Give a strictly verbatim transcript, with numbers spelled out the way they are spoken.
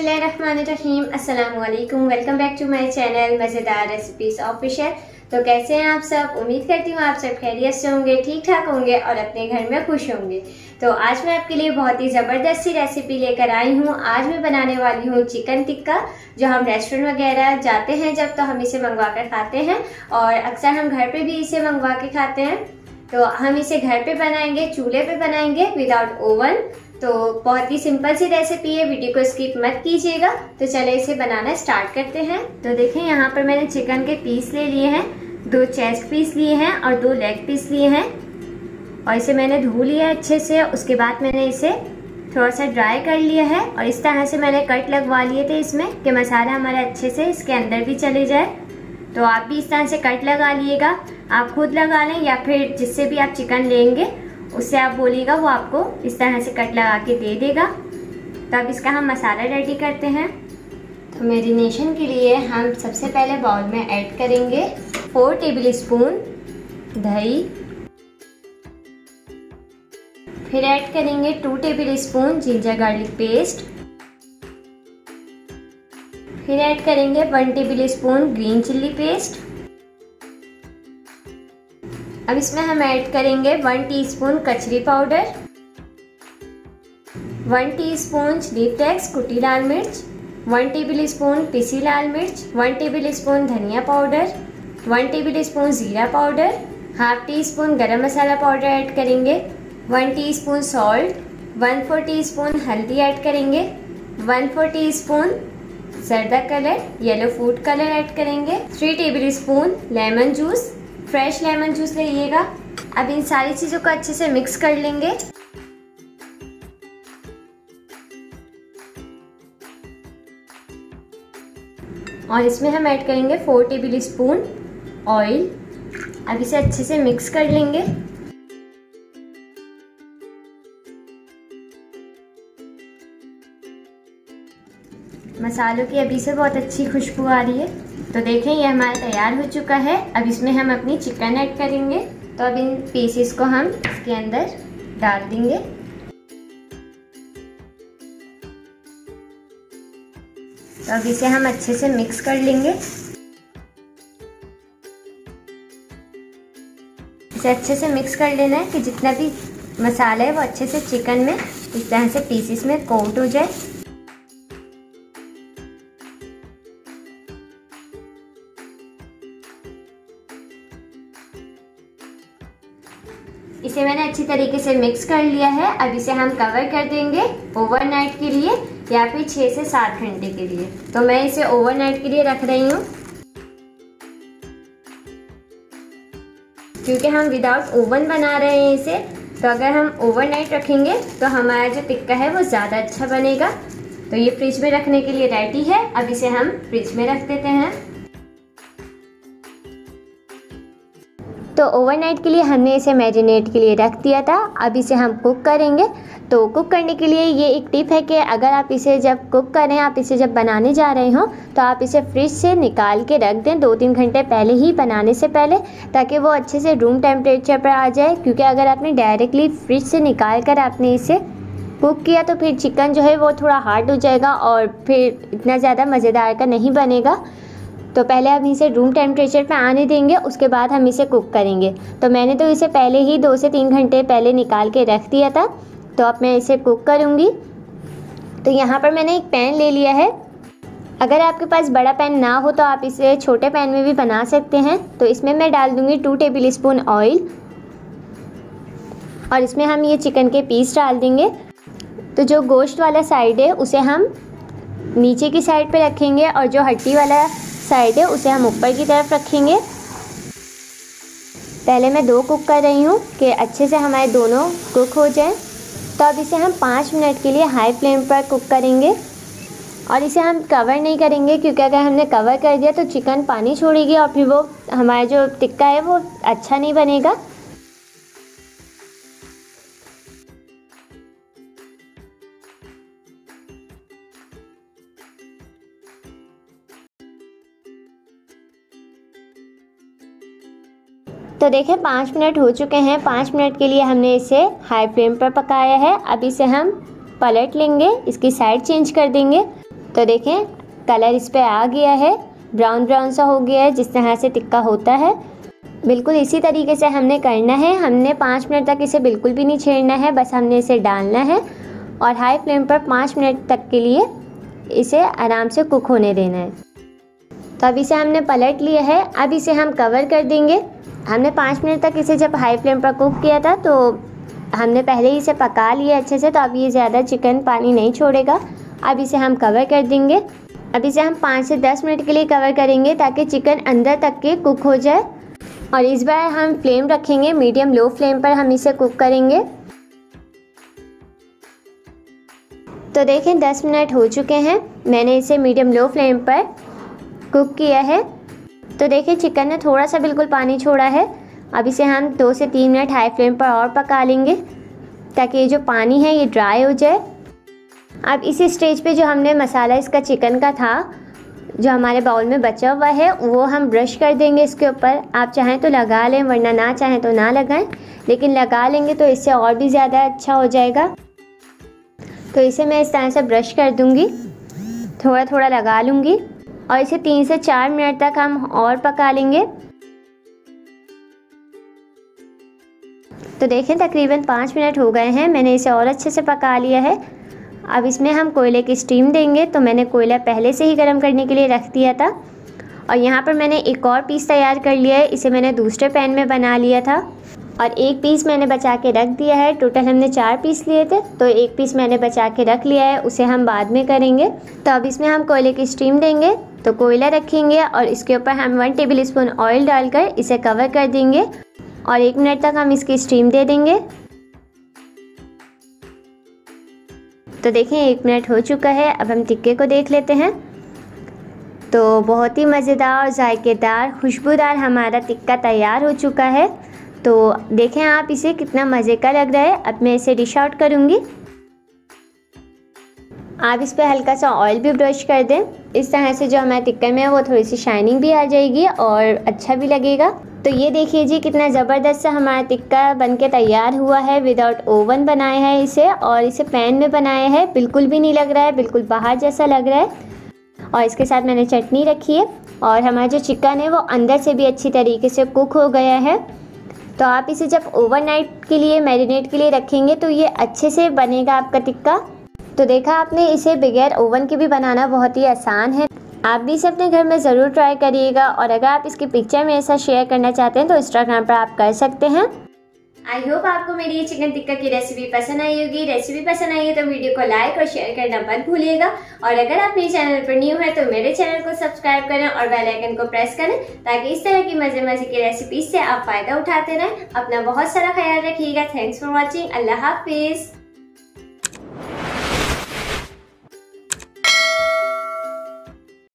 बिस्मिल्लाहिर्रहमानिर्रहीम। अस्सलाम वालेकुम। Welcome back to my channel मज़ेदार रेसिपीज़ ऑफिशियल। तो कैसे हैं आप सब? उम्मीद करती हूँ आप सब खैरियत से होंगे, ठीक ठाक होंगे और अपने घर में खुश होंगे। तो आज मैं आपके लिए बहुत ही ज़बरदस्त सी रेसिपी लेकर आई हूँ। आज मैं बनाने वाली हूँ चिकन टिक्का, जो हम रेस्टोरेंट वगैरह जाते हैं जब, तो हम इसे मंगवा कर खाते हैं और अक्सर हम घर पर भी इसे मंगवा के खाते हैं। तो हम इसे घर पे बनाएंगे, चूल्हे पे बनाएंगे विदाउट ओवन। तो बहुत ही सिंपल सी रेसिपी है, वीडियो को स्किप मत कीजिएगा। तो चले इसे बनाना स्टार्ट करते हैं। तो देखें, यहाँ पर मैंने चिकन के पीस ले लिए हैं, दो चेस्ट पीस लिए हैं और दो लेग पीस लिए हैं और इसे मैंने धो लिया है अच्छे से। उसके बाद मैंने इसे थोड़ा सा ड्राई कर लिया है और इस तरह से मैंने कट लगवा लिए थे इसमें कि मसाला हमारा अच्छे से इसके अंदर भी चले जाए। तो आप भी इस तरह से कट लगा लिएगा, आप खुद लगा लें या फिर जिससे भी आप चिकन लेंगे उससे आप बोलिएगा, वो आपको इस तरह से कट लगा के दे देगा। तो अब इसका हम मसाला रेडी करते हैं। तो मैरिनेशन के लिए हम सबसे पहले बाउल में ऐड करेंगे फोर टेबल स्पून दही, फिर ऐड करेंगे two tablespoon ginger garlic paste, फिर ऐड करेंगे one tablespoon green chilli paste. अब इसमें हम ऐड करेंगे वन टीस्पून कचरी powder, one teaspoon chilli flakes कुटी लाल मिर्च, वन टेबल स्पून पिसी लाल मिर्च, वन टेबल स्पून धनिया पाउडर, वन टेबल स्पून ज़ीरा powder, half teaspoon garam masala powder add करेंगे, one teaspoon salt, one four teaspoon हल्दी ऐड करेंगे, वन फोर टीस्पून जर्दा colour yellow food colour add करेंगे, three tablespoon lemon juice, fresh lemon juice लीजिएगा। अब इन सारी चीज़ों को अच्छे से मिक्स कर लेंगे। और इसमें हम ऐड करेंगे फोर टेबल स्पून ऑयल। अब इसे अच्छे से मिक्स कर लेंगे। मसालों की अभी से बहुत अच्छी खुशबू आ रही है। तो देखें, ये हमारा तैयार हो चुका है। अब इसमें हम अपनी चिकन ऐड करेंगे। तो अब इन पीसेस को हम इसके अंदर डाल देंगे। तो अब इसे हम अच्छे से मिक्स कर लेंगे। इसे अच्छे से मिक्स कर लेना है कि जितना भी मसाला है वो अच्छे से चिकन में इस तरह से पीसेस में कोट हो जाए। इसे मैंने अच्छी तरीके से मिक्स कर लिया है। अब इसे हम कवर कर देंगे ओवरनाइट के लिए या फिर छः से सात घंटे के लिए। तो मैं इसे ओवरनाइट के लिए रख रही हूँ, क्योंकि हम विदाउट ओवन बना रहे हैं इसे। तो अगर हम ओवरनाइट रखेंगे तो हमारा जो टिक्का है वो ज़्यादा अच्छा बनेगा। तो ये फ्रिज में रखने के लिए रेडी है। अब इसे हम फ्रिज में रख देते हैं। तो ओवरनाइट के लिए हमने इसे मैरिनेट के लिए रख दिया था। अब इसे हम कुक करेंगे। तो कुक करने के लिए ये एक टिप है कि अगर आप इसे जब कुक करें, आप इसे जब बनाने जा रहे हो, तो आप इसे फ्रिज से निकाल के रख दें दो तीन घंटे पहले ही, बनाने से पहले, ताकि वो अच्छे से रूम टेम्परेचर पर आ जाए। क्योंकि अगर आपने डायरेक्टली फ्रिज से निकाल कर आपने इसे कुक किया तो फिर चिकन जो है वो थोड़ा हार्ड हो जाएगा और फिर इतना ज़्यादा मज़ेदार का नहीं बनेगा। तो पहले हम इसे रूम टेम्परेचर पे आने देंगे, उसके बाद हम इसे कुक करेंगे। तो मैंने तो इसे पहले ही दो से तीन घंटे पहले निकाल के रख दिया था। तो अब मैं इसे कुक करूँगी। तो यहाँ पर मैंने एक पैन ले लिया है। अगर आपके पास बड़ा पैन ना हो तो आप इसे छोटे पैन में भी बना सकते हैं। तो इसमें मैं डाल दूँगी टू टेबल स्पून ऑयल और इसमें हम ये चिकन के पीस डाल देंगे। तो जो गोश्त वाला साइड है उसे हम नीचे की साइड पे रखेंगे और जो हड्डी वाला साइड है उसे हम ऊपर की तरफ रखेंगे। पहले मैं दो कुक कर रही हूँ कि अच्छे से हमारे दोनों कुक हो जाएं। तो अब इसे हम पाँच मिनट के लिए हाई फ्लेम पर कुक करेंगे और इसे हम कवर नहीं करेंगे, क्योंकि अगर हमने कवर कर दिया तो चिकन पानी छोड़ेगी और फिर वो हमारा जो टिक्का है वो अच्छा नहीं बनेगा। तो देखें, पाँच मिनट हो चुके हैं। पाँच मिनट के लिए हमने इसे हाई फ्लेम पर पकाया है। अब इसे हम पलट लेंगे, इसकी साइड चेंज कर देंगे। तो देखें कलर इस पे आ गया है, ब्राउन ब्राउन सा हो गया है, जिस तरह से टिक्का होता है बिल्कुल इसी तरीके से हमने करना है। हमने पाँच मिनट तक इसे बिल्कुल भी नहीं छेड़ना है, बस हमने इसे डालना है और हाई फ्लेम पर पाँच मिनट तक के लिए इसे आराम से कुक होने देना है। तो अब इसे हमने पलट लिया है, अब इसे हम कवर कर देंगे। हमने पाँच मिनट तक इसे जब हाई फ्लेम पर कुक किया था तो हमने पहले ही इसे पका लिया अच्छे से, तो अब ये ज़्यादा चिकन पानी नहीं छोड़ेगा। अब इसे हम कवर कर देंगे। अब इसे हम पाँच से दस मिनट के लिए कवर करेंगे ताकि चिकन अंदर तक के कुक हो जाए। और इस बार हम फ्लेम रखेंगे मीडियम लो फ्लेम पर, हम इसे कुक करेंगे। तो देखें दस मिनट हो चुके हैं, मैंने इसे मीडियम लो फ्लेम पर कुक किया है। तो देखिए चिकन ने थोड़ा सा बिल्कुल पानी छोड़ा है। अब इसे हम दो से तीन मिनट हाई फ्लेम पर और पका लेंगे ताकि ये जो पानी है ये ड्राई हो जाए। अब इस स्टेज पे जो हमने मसाला इसका चिकन का था जो हमारे बाउल में बचा हुआ है वो हम ब्रश कर देंगे इसके ऊपर। आप चाहें तो लगा लें, वरना ना चाहें तो ना लगाएं, लेकिन लगा लेंगे तो इससे और भी ज़्यादा अच्छा हो जाएगा। तो इसे मैं इस तरह से ब्रश कर दूंगी, थोड़ा थोड़ा लगा लूँगी और इसे तीन से चार मिनट तक हम और पका लेंगे। तो देखें तकरीबन पाँच मिनट हो गए हैं, मैंने इसे और अच्छे से पका लिया है। अब इसमें हम कोयले की स्टीम देंगे। तो मैंने कोयला पहले से ही गर्म करने के लिए रख दिया था और यहाँ पर मैंने एक और पीस तैयार कर लिया है, इसे मैंने दूसरे पैन में बना लिया था और एक पीस मैंने बचा के रख दिया है। टोटल हमने चार पीस लिए थे, तो एक पीस मैंने बचा के रख लिया है, उसे हम बाद में करेंगे। तो अब इसमें हम कोयले की स्टीम देंगे। तो कोयला रखेंगे और इसके ऊपर हम वन टेबल स्पून ऑयल डालकर इसे कवर कर देंगे और एक मिनट तक हम इसकी स्टीम दे देंगे। तो देखें एक मिनट हो चुका है, अब हम टिक्के को देख लेते हैं। तो बहुत ही मज़ेदार और जायकेदार खुशबूदार हमारा टिक्का तैयार हो चुका है। तो देखें आप इसे कितना मज़े का लग रहा है। अब मैं इसे डिश आउट करूँगी। आप इस पर हल्का सा ऑयल भी ब्रश कर दें, इस तरह से जो हमारे टिक्के में है वो थोड़ी सी शाइनिंग भी आ जाएगी और अच्छा भी लगेगा। तो ये देखिए जी कितना ज़बरदस्त सा हमारा टिक्का बनके तैयार हुआ है। विदाउट ओवन बनाया है इसे और इसे पैन में बनाया है, बिल्कुल भी नहीं लग रहा है, बिल्कुल बाहर जैसा लग रहा है। और इसके साथ मैंने चटनी रखी है और हमारा जो चिकन है वो अंदर से भी अच्छी तरीके से कुक हो गया है। तो आप इसे जब ओवरनाइट के लिए मैरिनेट के लिए रखेंगे तो ये अच्छे से बनेगा आपका टिक्का। तो देखा आपने, इसे बगैर ओवन के भी बनाना बहुत ही आसान है। आप भी इसे अपने घर में ज़रूर ट्राई करिएगा और अगर आप इसकी पिक्चर मेरे साथ शेयर करना चाहते हैं तो इंस्टाग्राम पर आप कर सकते हैं। आई होप आपको मेरी ये चिकन टिक्का की रेसिपी पसंद आई होगी। रेसिपी पसंद आई है तो वीडियो को लाइक और शेयर करना मत भूलिएगा और अगर आप मेरे चैनल पर न्यू है तो मेरे चैनल को सब्सक्राइब करें और बेल आइकन को प्रेस करें ताकि इस तरह की मज़े मज़े की रेसिपीज से आप फ़ायदा उठाते रहें। अपना बहुत सारा ख्याल रखिएगा। Thanks for watching. अल्लाह हाफिज़।